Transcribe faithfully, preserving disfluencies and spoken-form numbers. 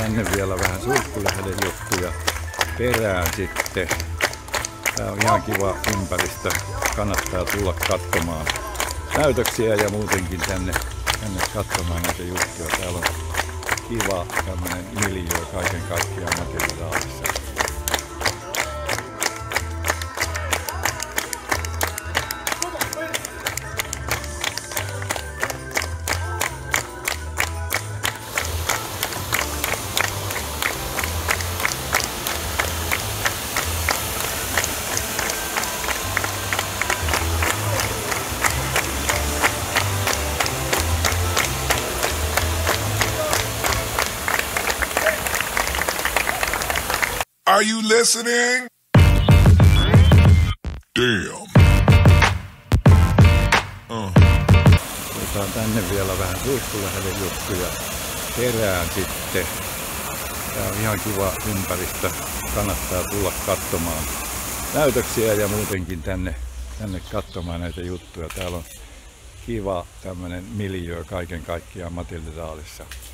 tänne vielä vähän Surkkulähden juttuja perään sitten. Tää on ihan kiva ympäristö. Kannattaa tulla katsomaan näytöksiä ja muutenkin tänne, tänne katsomaan näitä juttuja. Täällä on kiva tämmönen miljöö kaiken kaikkiaan Materiaalissa. Are you listening? Damn. Uh. Otetaan tänne vielä vähän Surkkulähden juttuja perään sitten. Tää on ihan kiva ympäristö. Kannattaa tulla katsomaan näytöksiä ja muutenkin tänne, tänne katsomaan näitä juttuja. Täällä on kiva tämmönen miljöö kaiken kaikkiaan Materiaalissa.